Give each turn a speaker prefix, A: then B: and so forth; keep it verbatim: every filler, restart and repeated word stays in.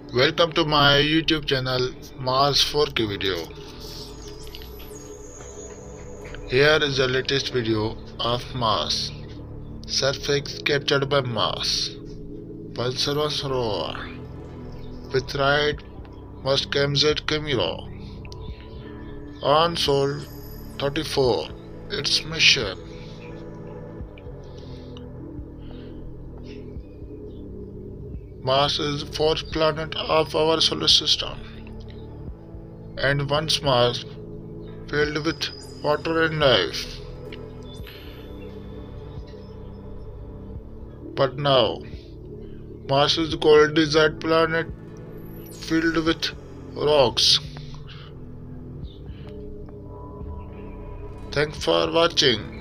A: Welcome to my YouTube channel Mars four K video. Here is the latest video of Mars. Surface captured by Mars. Pulsar's rover. With right must camset camera. On Sol thirty-four. Its mission. Mars is the fourth planet of our solar system, and once Mars filled with water and life. But now, Mars is a cold desert planet filled with rocks. Thanks for watching.